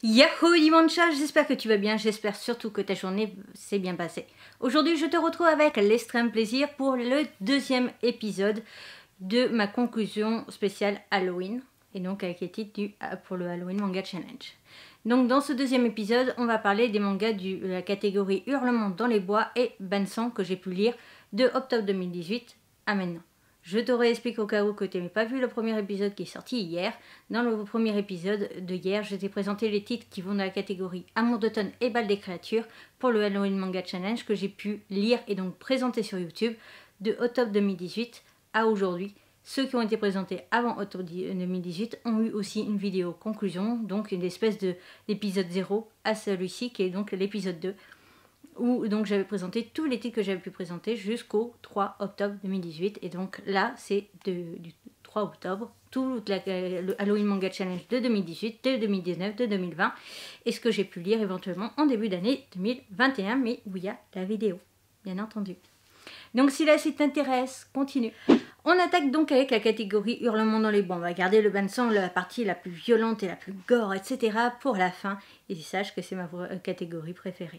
Yahoo Dimancha, j'espère que tu vas bien, j'espère surtout que ta journée s'est bien passée. Aujourd'hui je te retrouve avec l'extrême plaisir pour le deuxième épisode de ma conclusion spéciale Halloween. Et donc avec les titres pour le Halloween Manga Challenge. Donc dans ce deuxième épisode, on va parler des mangas de la catégorie Hurlement dans les bois et Bansan que j'ai pu lire de octobre 2018 à maintenant. Je te réexplique au cas où que tu n'avais pas vu le premier épisode qui est sorti hier. Dans le premier épisode de hier, je t'ai présenté les titres qui vont dans la catégorie Amour d'automne et Bal des créatures pour le Halloween Manga Challenge que j'ai pu lire et donc présenter sur YouTube de octobre 2018 à aujourd'hui. Ceux qui ont été présentés avant octobre 2018 ont eu aussi une vidéo conclusion, donc une espèce d'épisode 0 à celui-ci qui est donc l'épisode 2. Où donc j'avais présenté tous les titres que j'avais pu présenter jusqu'au 3 octobre 2018. Et donc là, c'est du 3 octobre, tout le Halloween Manga Challenge de 2018, de 2019, de 2020. Et ce que j'ai pu lire éventuellement en début d'année 2021, mais où il y a la vidéo, bien entendu. Donc si là, ça t'intéresse, continue. On attaque donc avec la catégorie Hurlement dans les bois. On va garder le Bansan, la partie la plus violente et la plus gore, etc. pour la fin. Et sache que c'est ma catégorie préférée.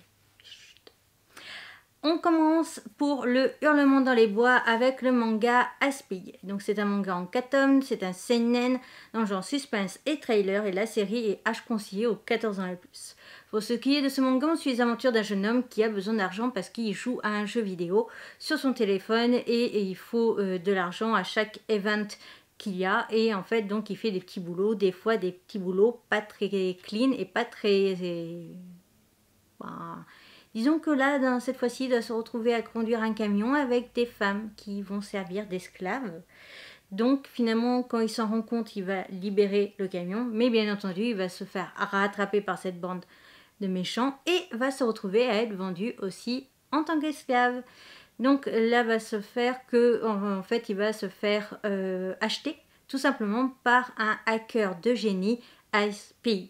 On commence pour le Hurlement dans les bois avec le manga Aspig. Donc c'est un manga en 4 tomes, c'est un seinen dans le genre suspense et trailer et la série est âge conseillé aux 14 ans et plus. Pour ce qui est de ce manga, on suit les aventures d'un jeune homme qui a besoin d'argent parce qu'il joue à un jeu vidéo sur son téléphone et il faut de l'argent à chaque event qu'il y a et en fait donc il fait des petits boulots, des fois des petits boulots pas très clean et pas très... Disons que là, cette fois-ci, il doit se retrouver à conduire un camion avec des femmes qui vont servir d'esclaves. Donc finalement, quand il s'en rend compte, il va libérer le camion. Mais bien entendu, il va se faire rattraper par cette bande de méchants et va se retrouver à être vendu aussi en tant qu'esclave. Donc là, va se faire que, en fait, il va se faire acheter tout simplement par un hacker de génie, Aspig.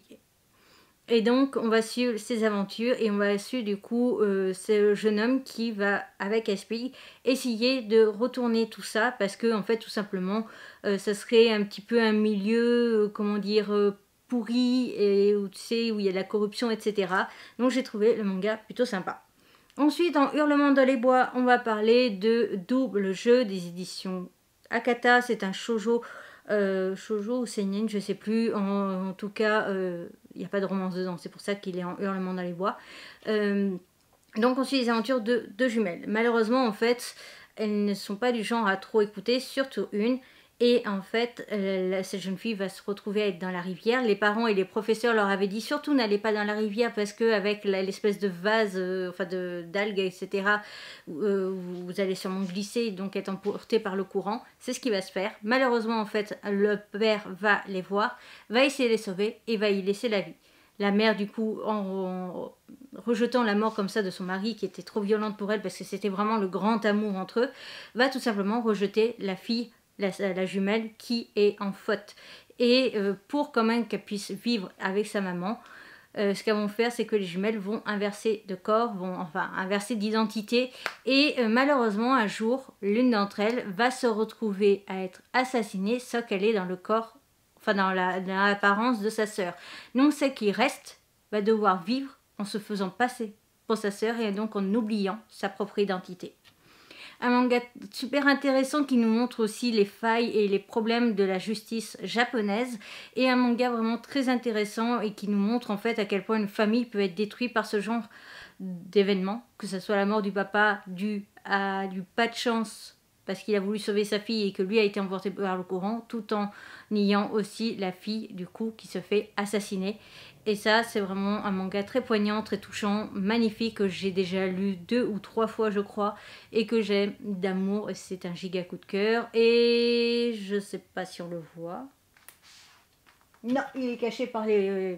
Et donc on va suivre ses aventures et on va suivre du coup ce jeune homme qui va avec Aspig essayer de retourner tout ça parce que en fait tout simplement ça serait un petit peu un milieu comment dire pourri et où tu sais où il y a de la corruption etc. Donc j'ai trouvé le manga plutôt sympa. Ensuite en Hurlement dans les bois on va parler de Double Jeu des éditions Akata. C'est un shoujo shoujo ou seinen, je sais plus, en tout cas il n'y a pas de romance dedans, c'est pour ça qu'il est en Hurlement dans les bois. Donc on suit les aventures de deux jumelles. Malheureusement en fait elles ne sont pas du genre à trop écouter, surtout une. Et en fait, cette jeune fille va se retrouver à être dans la rivière. Les parents et les professeurs leur avaient dit surtout n'allez pas dans la rivière parce qu'avec l'espèce de vase, enfin d'algues, etc., vous allez sûrement glisser, donc être emporté par le courant. C'est ce qui va se faire. Malheureusement, en fait, le père va les voir, va essayer de les sauver et va y laisser la vie. La mère, du coup, en rejetant la mort comme ça de son mari, qui était trop violente pour elle parce que c'était vraiment le grand amour entre eux, va tout simplement rejeter la fille, la jumelle qui est en faute. Et pour quand même qu'elle puisse vivre avec sa maman, ce qu'elles vont faire, c'est que les jumelles vont inverser de corps, vont enfin inverser d'identité. Et malheureusement, un jour, l'une d'entre elles va se retrouver à être assassinée, sauf qu'elle est dans le corps, enfin dans l'apparence de sa sœur. Donc celle qui reste va devoir vivre en se faisant passer pour sa sœur et donc en oubliant sa propre identité. Un manga super intéressant qui nous montre aussi les failles et les problèmes de la justice japonaise et un manga vraiment très intéressant et qui nous montre en fait à quel point une famille peut être détruite par ce genre d'événements, que ce soit la mort du papa dû à du pas de chance parce qu'il a voulu sauver sa fille et que lui a été emporté par le courant, tout en ayant aussi la fille du coup qui se fait assassiner. Et ça, c'est vraiment un manga très poignant, très touchant, magnifique, que j'ai déjà lu 2 ou 3 fois, je crois, et que j'aime d'amour. C'est un giga coup de cœur. Et je sais pas si on le voit. Non, il est caché par les...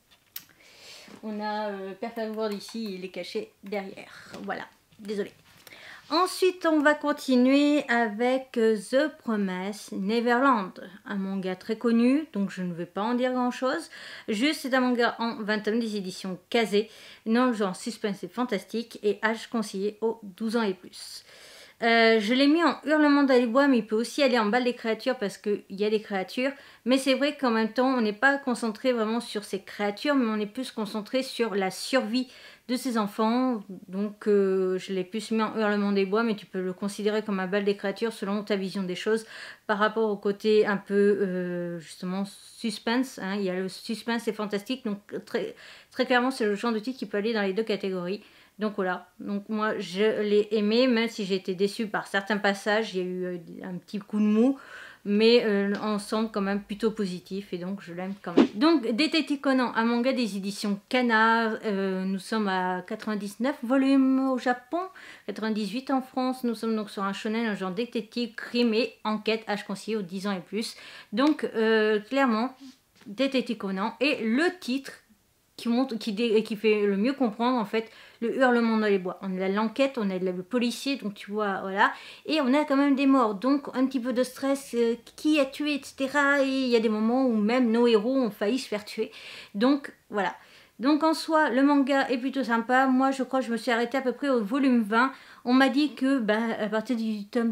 On a Perfect World ici, il est caché derrière. Voilà, désolée. Ensuite, on va continuer avec The Promised Neverland, un manga très connu, donc je ne vais pas en dire grand chose. Juste, c'est un manga en 20 tomes des éditions Kazé, dans le genre suspense et fantastique, et âge conseillé aux 12 ans et plus. Je l'ai mis en hurlement dans les bois, mais il peut aussi aller en bal des créatures parce qu'il y a des créatures. Mais c'est vrai qu'en même temps, on n'est pas concentré vraiment sur ces créatures, mais on est plus concentré sur la survie de ses enfants. Donc je l'ai plus mis en hurlement des bois, mais tu peux le considérer comme un bal des créatures selon ta vision des choses par rapport au côté un peu justement suspense. Hein. Il y a le suspense et fantastique, donc très clairement c'est le genre de titre qui peut aller dans les deux catégories. Donc voilà, donc moi je l'ai aimé, même si j'ai été déçue par certains passages, il y a eu un petit coup de mou, mais ensemble quand même plutôt positif, et donc je l'aime quand même. Donc Détective Conan, un manga des éditions Kana, nous sommes à 99 volumes au Japon, 98 en France, nous sommes donc sur un shonen, un genre détective, crime et enquête, âge conseillé aux 10 ans et plus. Donc clairement, Détective Conan, et le titre qui montre, qui fait le mieux comprendre en fait le hurlement dans les bois. On a l'enquête, on a le policier, donc tu vois, voilà, et on a quand même des morts, donc un petit peu de stress, qui a tué, etc. Et il y a des moments où même nos héros ont failli se faire tuer. Donc voilà. Donc en soi, le manga est plutôt sympa. Moi, je crois que je me suis arrêtée à peu près au volume 20. On m'a dit que à partir du tome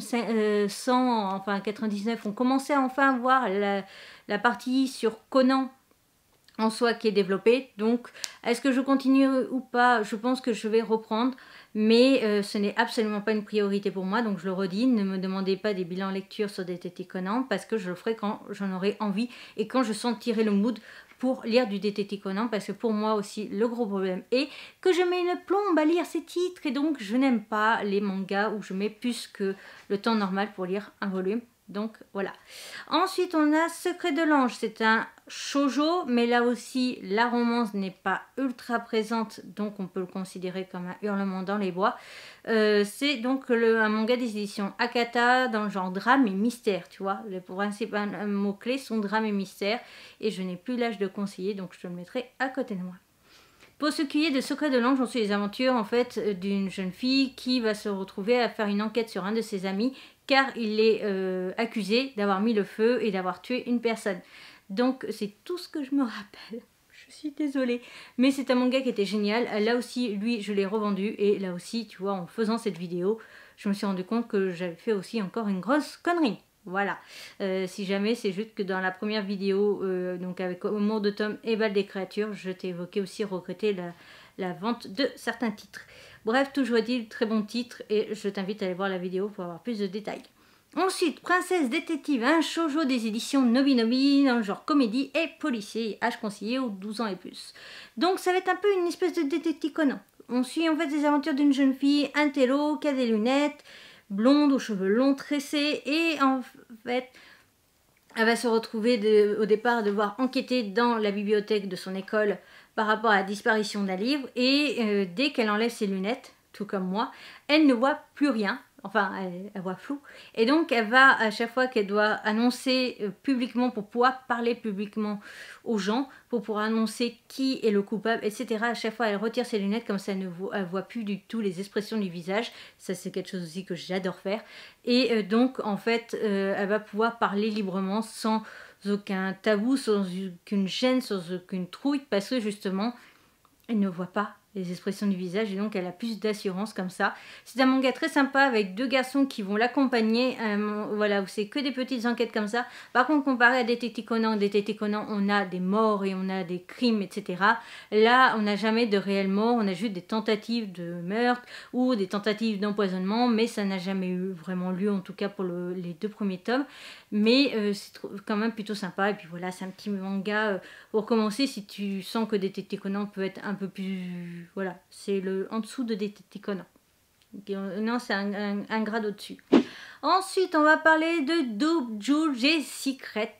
100, enfin 99, on commençait à enfin voir la partie sur Conan en soi qui est développée. Donc est-ce que je continue ou pas? Je pense que je vais reprendre, mais ce n'est absolument pas une priorité pour moi. Donc je le redis, ne me demandez pas des bilans lecture sur Détective Conan, parce que je le ferai quand j'en aurai envie et quand je sentirai le mood pour lire du Détective Conan, parce que pour moi aussi le gros problème est que je mets une plombe à lire ces titres, et donc je n'aime pas les mangas où je mets plus que le temps normal pour lire un volume. Donc voilà. Ensuite on a Secret de l'Ange, c'est un shoujo, mais là aussi la romance n'est pas ultra présente, donc on peut le considérer comme un hurlement dans les bois. C'est donc un manga des éditions Akata dans le genre drame et mystère, tu vois. Les principaux mots-clés sont drame et mystère, et je n'ai plus l'âge de conseiller, donc je te le mettrai à côté de moi. Pour ce qui est de Secret de l'Ange, on suit les aventures en fait d'une jeune fille qui va se retrouver à faire une enquête sur un de ses amis, car il est accusé d'avoir mis le feu et d'avoir tué une personne. Donc c'est tout ce que je me rappelle. Je suis désolée. Mais c'est un manga qui était génial. Là aussi, lui, je l'ai revendu. Et là aussi, tu vois, en faisant cette vidéo, je me suis rendu compte que j'avais fait aussi encore une grosse connerie. Voilà. Si jamais, c'est juste que dans la première vidéo, donc avec Amour de Tom et Bal des créatures, je t'ai évoqué aussi regretter la vente de certains titres. Bref, toujours dit, très bon titre, et je t'invite à aller voir la vidéo pour avoir plus de détails. Ensuite, Princesse Détective, un shoujo des éditions Nobinobi, dans le genre comédie et policier, âge conseillé aux 12 ans et plus. Donc ça va être un peu une espèce de Détective Conan. On suit en fait les aventures d'une jeune fille, intello, qui a des lunettes, blonde aux cheveux longs tressés, et en fait elle va se retrouver au départ à devoir enquêter dans la bibliothèque de son école par rapport à la disparition d'un livre, et dès qu'elle enlève ses lunettes, tout comme moi, elle ne voit plus rien. Enfin, elle voit flou. Et donc, elle va, à chaque fois qu'elle doit annoncer publiquement, pour pouvoir parler publiquement aux gens, pour pouvoir annoncer qui est le coupable, etc. À chaque fois, elle retire ses lunettes, comme ça, elle ne voit plus du tout les expressions du visage. Ça, c'est quelque chose aussi que j'adore faire. Et donc, en fait, elle va pouvoir parler librement, sans aucun tabou, sans aucune gêne, sans aucune trouille, parce que justement, elle ne voit pas les expressions du visage, et donc elle a plus d'assurance comme ça. C'est un manga très sympa avec deux garçons qui vont l'accompagner, voilà, où c'est que des petites enquêtes comme ça. Par contre, comparé à Détective Conan, on a des morts et on a des crimes, etc. Là, on n'a jamais de réelles morts, on a juste des tentatives de meurtre ou des tentatives d'empoisonnement, mais ça n'a jamais eu vraiment lieu, en tout cas pour les deux premiers tomes. Mais c'est quand même plutôt sympa, et puis voilà, c'est un petit manga pour commencer si tu sens que Détective Conan peut être un peu plus... Voilà, c'est le en dessous de Détective Conan. Non, c'est un grade au-dessus. Ensuite, on va parler de Doubjouge Secret.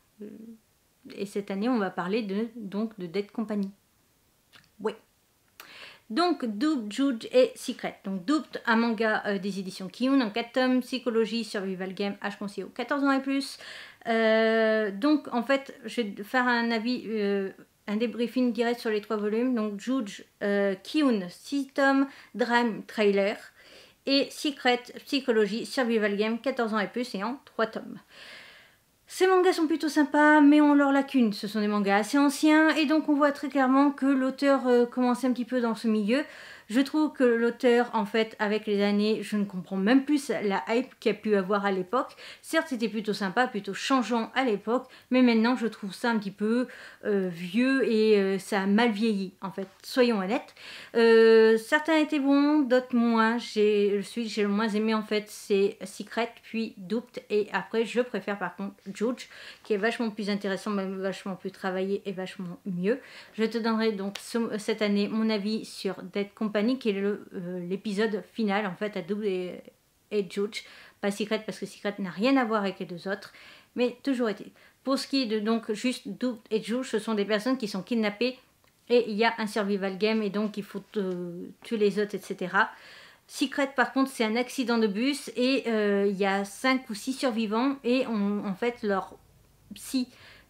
Et cette année, on va parler de Dead Company. Oui. Donc, Doubjouge Secret. Donc, Doubt, un manga des éditions Kiyun en 4 tomes, psychologie, survival game, âge conseillé aux 14 ans et plus. Donc, en fait, je vais faire un avis... un débriefing direct sur les 3 volumes. Donc Juge Kiyun, 6 tomes, Drame Trailer, et Secret, Psychologie, Survival Game, 14 ans et plus, et en 3 tomes. Ces mangas sont plutôt sympas, mais ont leurs lacunes. Ce sont des mangas assez anciens, et donc on voit très clairement que l'auteur commence un petit peu dans ce milieu. Je trouve que l'auteur, en fait, avec les années, je ne comprends même plus la hype qu'il y a pu avoir à l'époque. Certes, c'était plutôt sympa, plutôt changeant à l'époque, mais maintenant, je trouve ça un petit peu vieux et ça a mal vieilli, en fait. Soyons honnêtes. Certains étaient bons, d'autres moins. Celui que j'ai le moins aimé, en fait, c'est Secret, puis Duped, et après, je préfère par contre Judge, qui est vachement plus intéressant, même vachement plus travaillé et vachement mieux. Je te donnerai donc cette année mon avis sur Dead Company, qui est l'épisode final, en fait, à Duped et Judge. Pas Secret, parce que Secret n'a rien à voir avec les deux autres, mais toujours été. Pour ce qui est de donc juste Duped et Judge, ce sont des personnes qui sont kidnappées et il y a un survival game et donc il faut tuer les autres, etc. Secret par contre c'est un accident de bus et il y a 5 ou 6 survivants et en fait leur psy,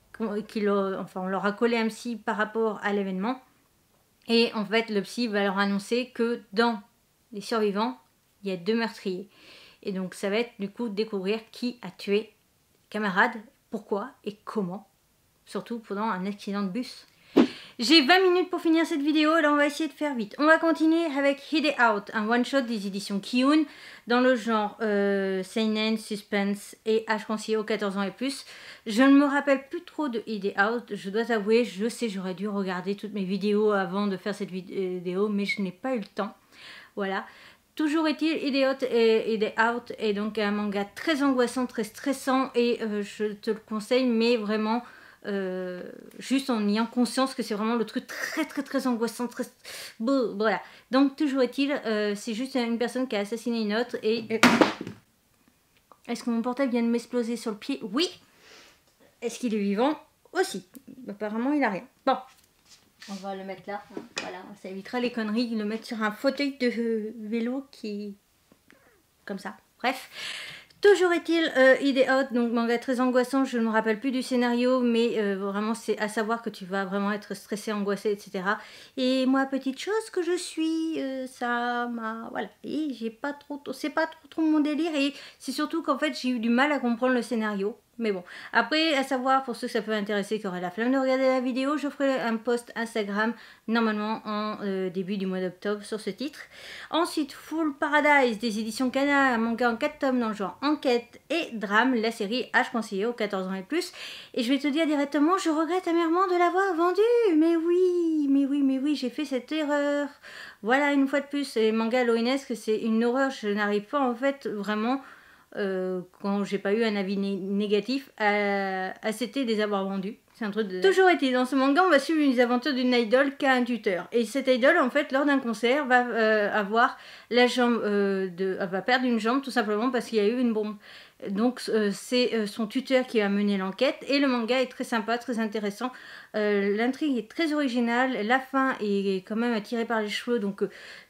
on leur a collé un psy par rapport à l'événement et en fait le psy va leur annoncer que dans les survivants il y a 2 meurtriers et donc ça va être du coup découvrir qui a tué camarade, pourquoi et comment, surtout pendant un accident de bus. J'ai 20 minutes pour finir cette vidéo, alors on va essayer de faire vite. On va continuer avec Hide It Out, un one-shot des éditions Kiun, dans le genre seinen, suspense et âge conseillé aux 14 ans et plus. Je ne me rappelle plus trop de Hide It Out, je dois avouer, je sais j'aurais dû regarder toutes mes vidéos avant de faire cette vidéo, mais je n'ai pas eu le temps. Voilà. Toujours est-il, Hide It Out est donc un manga très angoissant, très stressant et je te le conseille, mais vraiment... juste en ayant conscience que c'est vraiment le truc très angoissant, très beau, voilà. Donc toujours est-il, c'est juste une personne qui a assassiné une autre et... Est-ce que mon portable vient de m'exploser sur le pied? Oui. Est-ce qu'il est vivant? Aussi. Apparemment il a rien. Bon, on va le mettre là, hein. Voilà, ça évitera les conneries, le mettre sur un fauteuil de vélo qui... comme ça, bref. Toujours est-il, Hide It Out, donc manga très angoissant, je ne me rappelle plus du scénario, mais vraiment c'est à savoir que tu vas vraiment être stressé, angoissé, etc. Et moi, petite chose que je suis, ça m'a... voilà, et j'ai pas trop... c'est pas trop mon délire, et c'est surtout qu'en fait j'ai eu du mal à comprendre le scénario. Mais bon, après, à savoir, pour ceux que ça peut intéresser, qui auraient la flemme de regarder la vidéo, je ferai un post Instagram, normalement en début du mois d'octobre, sur ce titre. Ensuite, Full Paradise, des éditions Kana, un manga en 4 tomes dans le genre enquête et drame, la série âge conseillé aux 14 ans et plus. Et je vais te dire directement, je regrette amèrement de l'avoir vendu. Mais oui, j'ai fait cette erreur. Voilà, une fois de plus, les mangas Loinesque, c'est une horreur, je n'arrive pas en fait vraiment... quand j'ai pas eu un avis négatif à citer des avoir vendus. C'est un truc de... Toujours été dans ce manga, on va suivre les aventures d'une idole qui a un tuteur. Et cette idole, en fait, lors d'un concert, va avoir la jambe va perdre une jambe tout simplement parce qu'il y a eu une bombe. Donc c'est son tuteur qui va mener l'enquête et le manga est très sympa, très intéressant. L'intrigue est très originale, la fin est quand même tirée par les cheveux, donc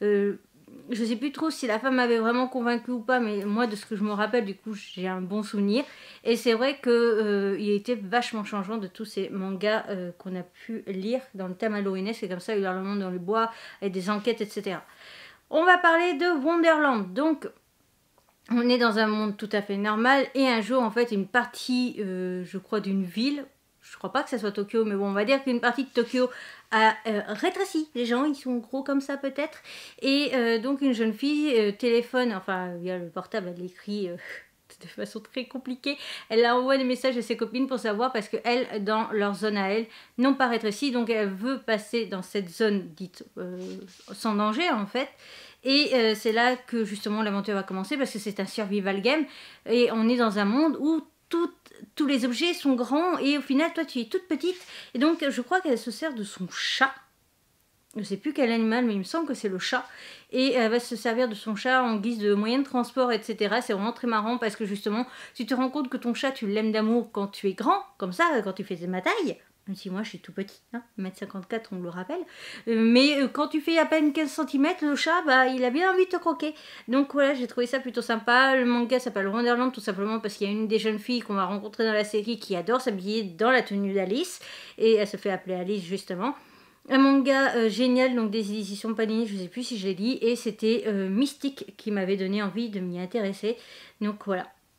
je sais plus trop si la femme m'avait vraiment convaincue ou pas, mais moi de ce que je me rappelle, du coup j'ai un bon souvenir. Et c'est vrai que il était vachement changeant de tous ces mangas qu'on a pu lire dans le thème Halloween, c'est comme ça, il y a le monde dans le bois, et des enquêtes, etc. On va parler de Wonderland. Donc on est dans un monde tout à fait normal et un jour en fait une partie, je crois d'une ville, je crois pas que ça soit Tokyo, mais bon, on va dire qu'une partie de Tokyo a rétréci. Les gens, ils sont gros comme ça peut-être. Et donc une jeune fille téléphone, enfin via le portable, elle écrit de façon très compliquée. Elle envoie des messages à ses copines pour savoir parce que elles, dans leur zone à elle, n'ont pas rétréci. Donc elle veut passer dans cette zone dite sans danger en fait. Et c'est là que justement l'aventure va commencer parce que c'est un survival game. Et on est dans un monde où tous les objets sont grands et au final toi tu es toute petite et donc je crois qu'elle se sert de son chat, je sais plus quel animal mais il me semble que c'est le chat et elle va se servir de son chat en guise de moyen de transport, etc. C'est vraiment très marrant parce que justement tu te rends compte que ton chat tu l'aimes d'amour quand tu es grand comme ça, quand tu fais ma taille, même si moi je suis tout petit, hein, 1m54 on le rappelle, mais quand tu fais à peine 15 cm, le chat, bah, il a bien envie de te croquer. Donc voilà, j'ai trouvé ça plutôt sympa. Le manga s'appelle Wonderland tout simplement parce qu'il y a une des jeunes filles qu'on va rencontrer dans la série qui adore s'habiller dans la tenue d'Alice, et elle se fait appeler Alice justement. Un manga génial, donc des éditions Panini, je ne sais plus si je l'ai dit, et c'était Mystique qui m'avait donné envie de m'y intéresser. Donc voilà.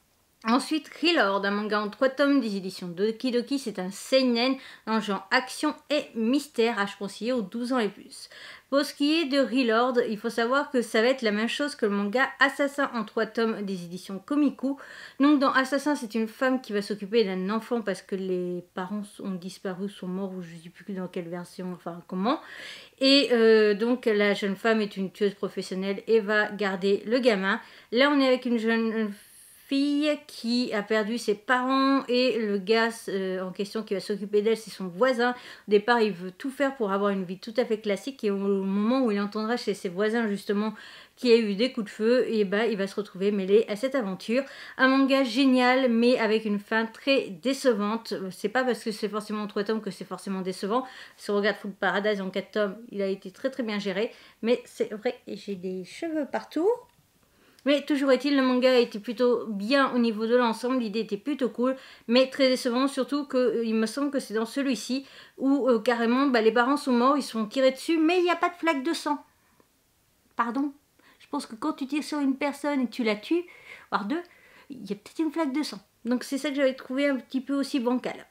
Ensuite, Reload, un manga en 3 tomes des éditions Doki Doki, c'est un seinen dans le genre action et mystère, à conseiller aux 12 ans et plus. Pour ce qui est de Reload, il faut savoir que ça va être la même chose que le manga Assassin en 3 tomes des éditions Komiku. Donc dans Assassin, c'est une femme qui va s'occuper d'un enfant parce que les parents ont disparu, sont morts, ou je ne sais plus dans quelle version, enfin comment. Et donc la jeune femme est une tueuse professionnelle et va garder le gamin. Là, on est avec une jeune fille qui a perdu ses parents et le gars en question qui va s'occuper d'elle, c'est son voisin. Au départ, il veut tout faire pour avoir une vie tout à fait classique et au moment où il entendra chez ses voisins justement qu'il y a eu des coups de feu, et ben il va se retrouver mêlé à cette aventure. Un manga génial mais avec une fin très décevante. C'est pas parce que c'est forcément en 3 tomes que c'est forcément décevant. Si on regarde Full Paradise en 4 tomes, il a été très très bien géré, mais c'est vrai, j'ai des cheveux partout. Mais toujours est-il, le manga a été plutôt bien au niveau de l'ensemble, l'idée était plutôt cool, mais très décevant, surtout qu'il me semble que c'est dans celui-ci où carrément les parents sont morts, ils se sont tirés dessus, mais il n'y a pas de flaque de sang. Pardon? Je pense que quand tu tires sur une personne et que tu la tues, voire deux, il y a peut-être une flaque de sang. Donc c'est ça que j'avais trouvé un petit peu aussi bancal.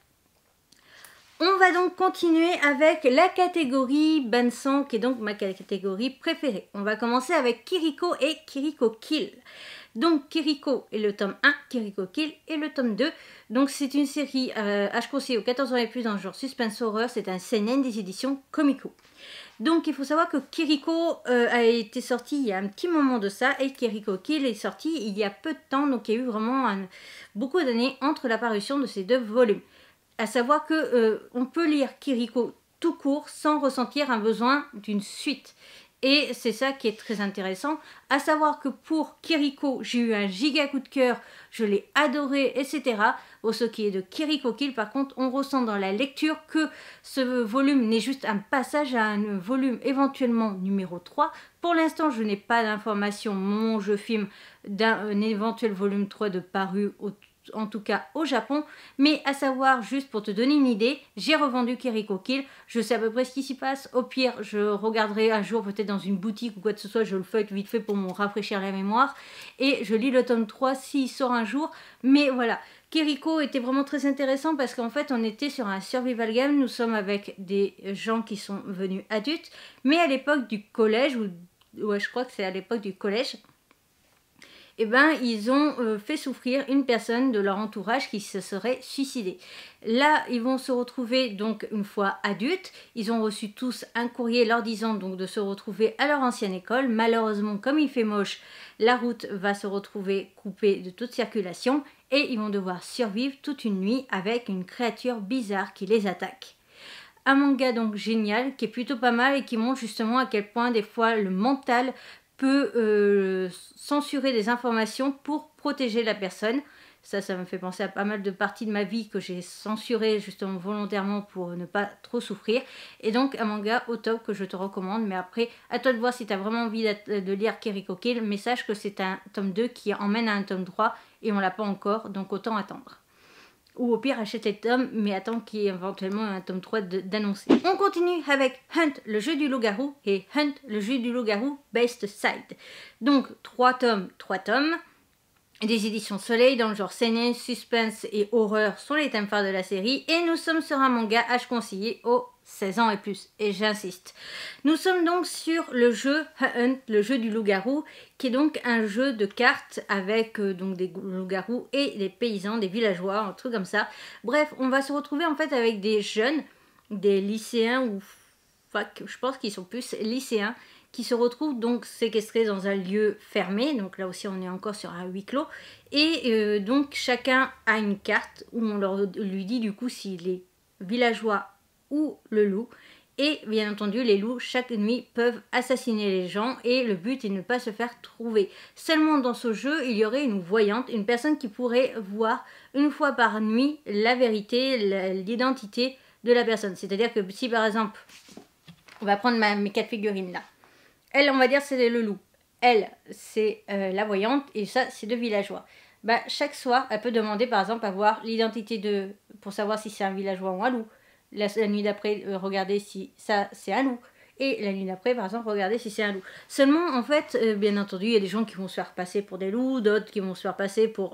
On va donc continuer avec la catégorie Bansan, qui est donc ma catégorie préférée. On va commencer avec Kiriko et Kiriko Kill. Donc Kiriko est le tome 1, Kiriko Kill est le tome 2. Donc c'est une série HKC aux 14 ans et plus dans le genre suspense horreur. C'est un seinen des éditions Komiku. Donc il faut savoir que Kiriko a été sorti il y a un petit moment de ça et Kiriko Kill est sorti il y a peu de temps. Donc il y a eu vraiment beaucoup d'années entre la parution de ces deux volumes. À savoir que on peut lire Kiriko tout court sans ressentir un besoin d'une suite. Et c'est ça qui est très intéressant. À savoir que pour Kiriko, j'ai eu un giga coup de cœur, je l'ai adoré, etc. Pour ce qui est de Kiriko Kill, par contre, on ressent dans la lecture que ce volume n'est juste un passage à un volume éventuellement numéro 3. Pour l'instant, je n'ai pas d'informations au moment où je filme d'un éventuel volume 3 de paru en tout cas au Japon, mais à savoir, juste pour te donner une idée, j'ai revendu Kiriko Kill, je sais à peu près ce qui s'y passe, au pire je regarderai un jour peut-être dans une boutique ou quoi que ce soit, je le feuille vite fait pour me rafraîchir la mémoire, et je lis le tome 3 s'il sort un jour, mais voilà. Kiriko était vraiment très intéressant parce qu'en fait on était sur un survival game, nous sommes avec des gens qui sont venus adultes, mais à l'époque du collège, ouais je crois que c'est à l'époque du collège, eh ben, ils ont fait souffrir une personne de leur entourage qui se serait suicidée. Là, ils vont se retrouver donc une fois adultes. Ils ont reçu tous un courrier leur disant donc de se retrouver à leur ancienne école. Malheureusement, comme il fait moche, la route va se retrouver coupée de toute circulation et ils vont devoir survivre toute une nuit avec une créature bizarre qui les attaque. Un manga donc génial, qui est plutôt pas mal et qui montre justement à quel point des fois le mental peut censurer des informations pour protéger la personne. Ça me fait penser à pas mal de parties de ma vie que j'ai censurées justement volontairement pour ne pas trop souffrir. Et donc un manga au top que je te recommande. Mais après, à toi de voir si tu as vraiment envie de lire Kiriko Kill. Mais sache que c'est un tome 2 qui emmène à un tome 3 et on l'a pas encore, donc autant attendre. Ou au pire, achète les tomes, mais attends qu'il y ait éventuellement un tome 3 d'annoncer. On continue avec Hunt, le jeu du loup-garou, et Hunt, le jeu du loup-garou, Best Side. Donc, 3 tomes, des éditions Soleil dans le genre seinen, suspense et horreur sont les thèmes phares de la série. Et nous sommes sur un manga H conseillé aux 16 ans et plus. Et j'insiste. Nous sommes donc sur le jeu Hunt, le jeu du loup-garou, qui est donc un jeu de cartes avec donc des loups-garous et des paysans, des villageois, un truc comme ça. Bref, on va se retrouver en fait avec des jeunes, des lycéens ou fac, je pense qu'ils sont plus lycéens, qui se retrouvent donc séquestrés dans un lieu fermé, donc là aussi on est encore sur un huis clos, et donc chacun a une carte où on lui dit du coup s'il est villageois ou le loup, et bien entendu les loups chaque nuit peuvent assassiner les gens et le but est de ne pas se faire trouver. Seulement dans ce jeu il y aurait une voyante, une personne qui pourrait voir une fois par nuit la vérité, l'identité de la personne. C'est-à-dire que si par exemple, on va prendre mes 4 figurines là, elle, on va dire, c'est le loup. Elle, c'est la voyante. Et ça, c'est deux villageois. Bah, chaque soir, elle peut demander, par exemple, à voir l'identité pour savoir si c'est un villageois ou un loup. La nuit d'après, regarder si ça, c'est un loup. Et la nuit d'après, par exemple, regarder si c'est un loup. Seulement, en fait, bien entendu, il y a des gens qui vont se faire passer pour des loups, d'autres qui vont se faire passer pour... Enfin,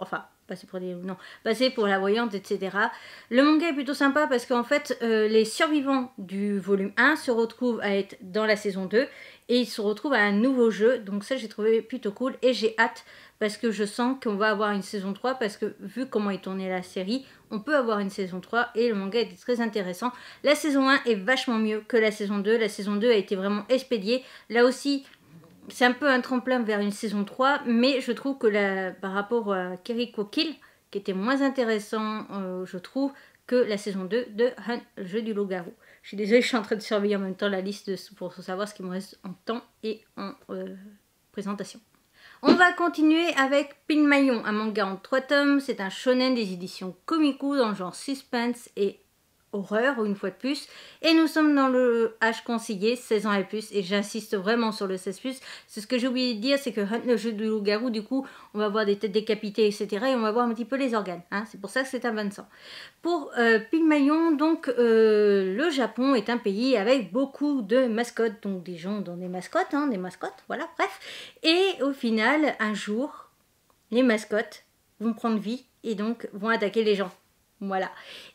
passer pour des... Non, passer pour la voyante, etc. Le manga est plutôt sympa parce qu'en fait, les survivants du volume 1 se retrouvent à être dans la saison 2 et ils se retrouvent à un nouveau jeu. Donc ça, j'ai trouvé plutôt cool et j'ai hâte parce que je sens qu'on va avoir une saison 3 parce que vu comment est tournée la série, on peut avoir une saison 3 et le manga était très intéressant. La saison 1 est vachement mieux que la saison 2. La saison 2 a été vraiment expédiée. Là aussi, c'est un peu un tremplin vers une saison 3, mais je trouve que par rapport à Kiriko Kill, qui était moins intéressant, je trouve, que la saison 2 de Hunt, le jeu du loup-garou. Je suis désolée, je suis en train de surveiller en même temps la liste pour savoir ce qui me reste en temps et en présentation. On va continuer avec Pinmayon, un manga en 3 tomes. C'est un shonen des éditions Komiku dans le genre suspense et horreur, une fois de plus. Et nous sommes dans le âge conseillé, 16 ans et plus. Et j'insiste vraiment sur le 16+. C'est ce que j'ai oublié de dire, c'est que le jeu du loup-garou, du coup, on va voir des têtes décapitées, etc. Et on va voir un petit peu les organes. Hein. C'est pour ça que c'est un 25. Pour Pinmayon, donc, le Japon est un pays avec beaucoup de mascottes. Donc des gens dans des mascottes, voilà, bref. Et au final, un jour, les mascottes vont prendre vie et donc vont attaquer les gens. Voilà.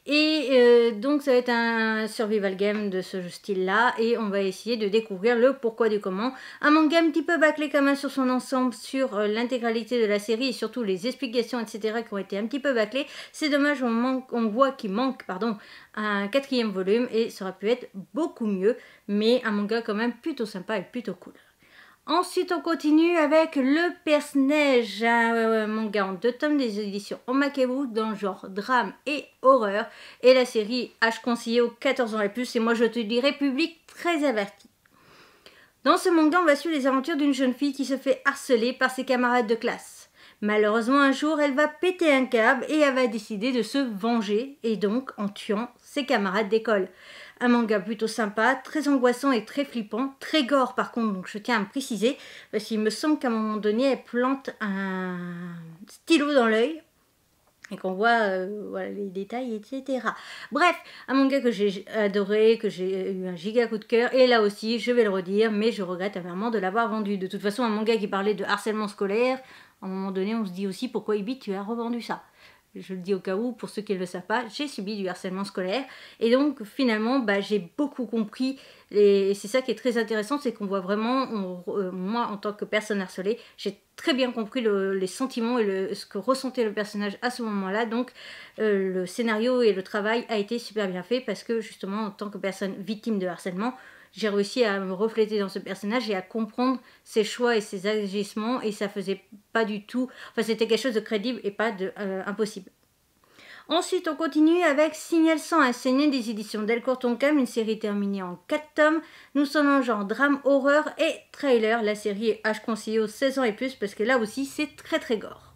Et donc ça va être un survival game de ce style-là et on va essayer de découvrir le pourquoi du comment. Un manga un petit peu bâclé quand même sur son ensemble, sur l'intégralité de la série et surtout les explications, etc. qui ont été un petit peu bâclées. C'est dommage, on voit qu'il manque un 4e volume et ça aurait pu être beaucoup mieux, mais un manga quand même plutôt sympa et plutôt cool. Ensuite, on continue avec Le Perce-Neige, un manga en 2 tomes des éditions Omakebu dans le genre drame et horreur. Et la série H conseillé aux 14 ans et plus, et moi je te dirais public très averti. Dans ce manga, on va suivre les aventures d'une jeune fille qui se fait harceler par ses camarades de classe. Malheureusement, un jour, elle va péter un câble et elle va décider de se venger, et donc en tuant ses camarades d'école. Un manga plutôt sympa, très angoissant et très flippant, très gore par contre, donc je tiens à me préciser, parce qu'il me semble qu'à un moment donné, elle plante un stylo dans l'œil, et qu'on voit voilà, les détails, etc. Bref, un manga que j'ai adoré, que j'ai eu un giga coup de cœur, et là aussi, je vais le redire, mais je regrette amèrement de l'avoir vendu. De toute façon, un manga qui parlait de harcèlement scolaire, à un moment donné, on se dit aussi pourquoi Ibit, tu as revendu ça. Je le dis au cas où, pour ceux qui ne le savent pas, j'ai subi du harcèlement scolaire. Et donc, finalement, j'ai beaucoup compris. Et c'est ça qui est très intéressant, c'est qu'on voit vraiment, moi, en tant que personne harcelée, j'ai très bien compris les sentiments et ce que ressentait le personnage à ce moment-là. Donc, le scénario et le travail a été super bien fait parce que, justement, en tant que personne victime de harcèlement, j'ai réussi à me refléter dans ce personnage et à comprendre ses choix et ses agissements et ça faisait pas du tout... Enfin, c'était quelque chose de crédible et pas impossible. Ensuite, on continue avec Signal 100, un seinen des éditions Delcourt Tonkam, une série terminée en 4 tomes. Nous sommes en genre drame, horreur et trailer. La série est H conseillée aux 16 ans et plus parce que là aussi, c'est très très gore.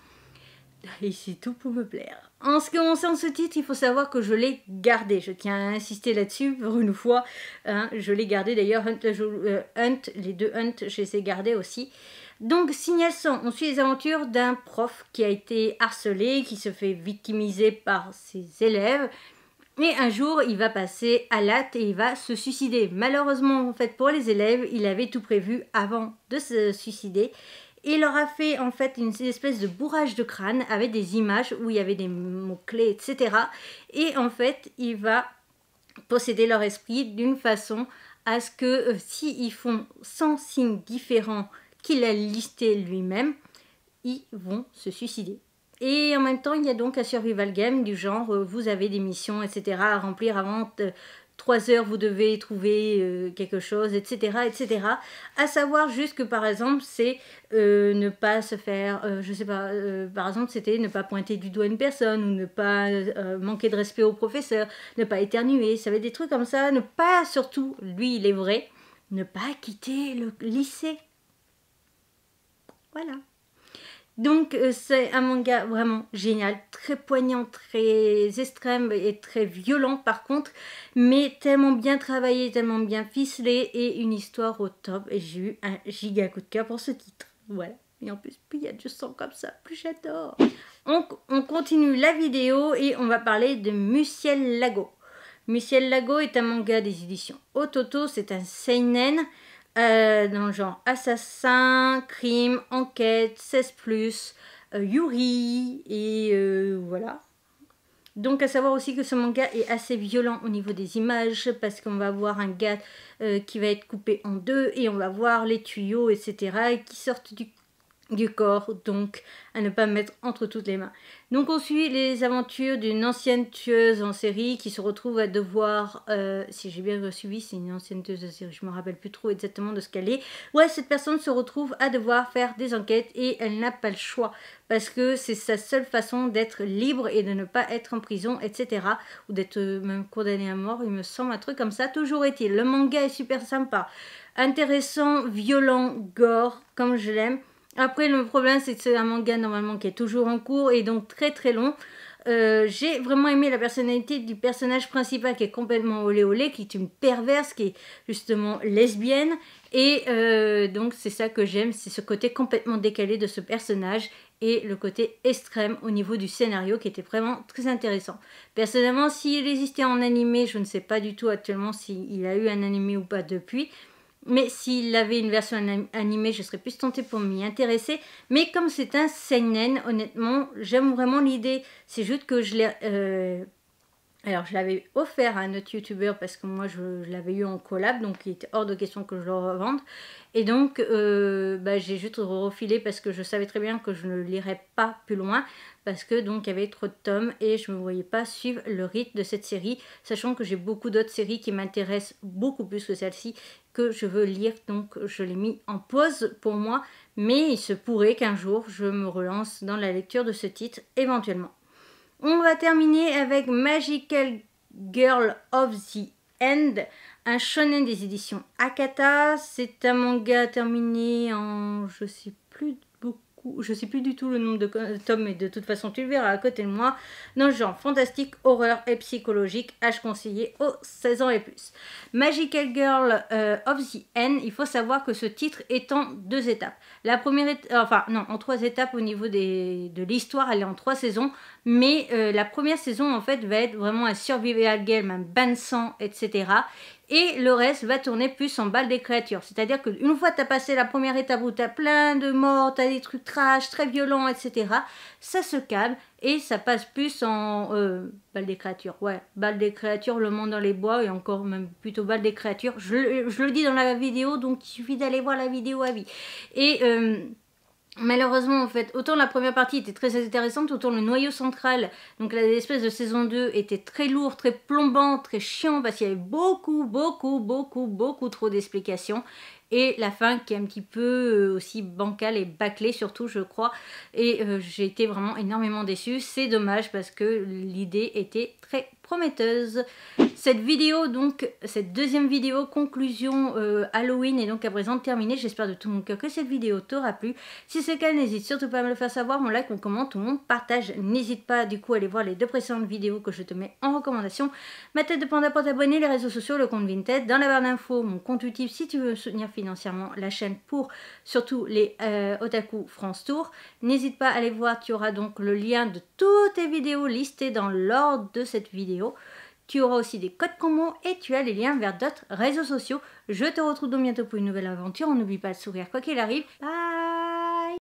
Et c'est tout pour me plaire. En ce qui concerne ce titre, il faut savoir que je l'ai gardé. Je tiens à insister là-dessus pour une fois. Hein, je l'ai gardé d'ailleurs. Les 2 Hunt, je les ai gardés aussi. Donc, Signal 100, on suit les aventures d'un prof qui a été harcelé, qui se fait victimiser par ses élèves. Et un jour, il va passer à l'acte et il va se suicider. Malheureusement, en fait, pour les élèves, il avait tout prévu avant de se suicider. Il leur a fait en fait une espèce de bourrage de crâne avec des images où il y avait des mots-clés, etc. Et en fait, il va posséder leur esprit d'une façon à ce que s'ils font 100 signes différents qu'il a listés lui-même, ils vont se suicider. Et en même temps, il y a donc un survival game du genre, vous avez des missions, etc. à remplir avant 3 heures, vous devez trouver quelque chose, etc., etc. À savoir juste que, par exemple, c'est ne pas se faire, je sais pas, par exemple, c'était ne pas pointer du doigt une personne, ou ne pas manquer de respect au professeur, ne pas éternuer, ça va être des trucs comme ça, ne pas, surtout, lui, il est vrai, ne pas quitter le lycée. Voilà. Donc c'est un manga vraiment génial, très poignant, très extrême et très violent par contre, mais tellement bien travaillé, tellement bien ficelé et une histoire au top. Et j'ai eu un giga coup de cœur pour ce titre. Voilà. Et en plus, plus il y a du sang comme ça, plus j'adore. On continue la vidéo et on va parler de Musiel Lago. Musiel Lago est un manga des éditions Ototo, c'est un seinen. Dans le genre assassin, crime, enquête, 16+, Yuri, et voilà. Donc à savoir aussi que ce manga est assez violent au niveau des images, parce qu'on va voir un gars qui va être coupé en deux, et on va voir les tuyaux, etc. qui sortent du corps, donc à ne pas mettre entre toutes les mains. Donc on suit les aventures d'une ancienne tueuse en série qui se retrouve à devoir, si j'ai bien suivi, c'est une ancienne tueuse de série, je me rappelle plus trop exactement de ce qu'elle est. Ouais, cette personne se retrouve à devoir faire des enquêtes et elle n'a pas le choix parce que c'est sa seule façon d'être libre et de ne pas être en prison, etc. Ou d'être même condamné à mort, il me semble, un truc comme ça. Toujours est-il, le manga est super sympa, intéressant, violent, gore, comme je l'aime. Après, le problème, c'est que c'est un manga normalement qui est toujours en cours et donc très très long. J'ai vraiment aimé la personnalité du personnage principal qui est complètement olé olé, qui est une perverse, qui est justement lesbienne. Et donc c'est ça que j'aime, c'est ce côté complètement décalé de ce personnage et le côté extrême au niveau du scénario qui était vraiment très intéressant. Personnellement, s'il existait en animé, je ne sais pas du tout actuellement s'il a eu un animé ou pas depuis. Mais s'il avait une version animée, je serais plus tentée pour m'y intéresser. Mais comme c'est un seinen, honnêtement, j'aime vraiment l'idée. C'est juste que je l'ai... alors, je l'avais offert à un autre youtubeur parce que moi, je l'avais eu en collab. Donc, il était hors de question que je le revende. Et donc, j'ai juste refilé parce que je savais très bien que je ne lirais pas plus loin. Parce que donc il y avait trop de tomes et je ne me voyais pas suivre le rythme de cette série. Sachant que j'ai beaucoup d'autres séries qui m'intéressent beaucoup plus que celle-ci, que je veux lire, donc je l'ai mis en pause pour moi, mais il se pourrait qu'un jour je me relance dans la lecture de ce titre éventuellement. On va terminer avec Magical Girl of the End, un shonen des éditions Akata. C'est un manga terminé en je sais plus du tout le nombre de tomes, mais de toute façon tu le verras à côté de moi, dans le genre fantastique, horreur et psychologique, âge conseillé aux 16 ans et plus. Magical Girl of the End, il faut savoir que ce titre est en 2 étapes. La première en 3 étapes au niveau de l'histoire, elle est en 3 saisons, mais la première saison en fait va être vraiment un survival game, un bain de sang, etc. Et le reste va tourner plus en bal des créatures. C'est-à-dire qu'une fois que tu as passé la première étape où tu as plein de morts, tu as des trucs trash, très violents, etc., ça se calme et ça passe plus en bal des créatures. Ouais, bal des créatures, le monde dans les bois et encore même plutôt bal des créatures. Je le dis dans la vidéo, donc il suffit d'aller voir la vidéo à vie. Et... malheureusement, en fait, autant la première partie était très intéressante, autant le noyau central, donc l'espèce de saison 2, était très lourd, très plombant, très chiant, parce qu'il y avait beaucoup trop d'explications. Et la fin qui est un petit peu aussi bancale et bâclée surtout, je crois. Et j'ai été vraiment énormément déçue. C'est dommage parce que l'idée était très prometteuse. Cette vidéo, donc, cette deuxième vidéo conclusion Halloween est donc à présent terminée. J'espère de tout mon cœur que cette vidéo t'aura plu. Si c'est le cas, n'hésite surtout pas à me le faire savoir. Mon like, mon comment, tout mon partage. N'hésite pas du coup à aller voir les 2 précédentes vidéos que je te mets en recommandation. Ma tête de panda pour t'abonner, les réseaux sociaux, le compte Vinted. Dans la barre d'infos, mon compte utile si tu veux soutenir financièrement la chaîne pour surtout les Otaku France Tour. N'hésite pas à aller voir, tu auras donc le lien de toutes les vidéos listées dans l'ordre de cette vidéo. Tu auras aussi des codes promo et tu as les liens vers d'autres réseaux sociaux. Je te retrouve donc bientôt pour une nouvelle aventure. On n'oublie pas de sourire quoi qu'il arrive. Bye!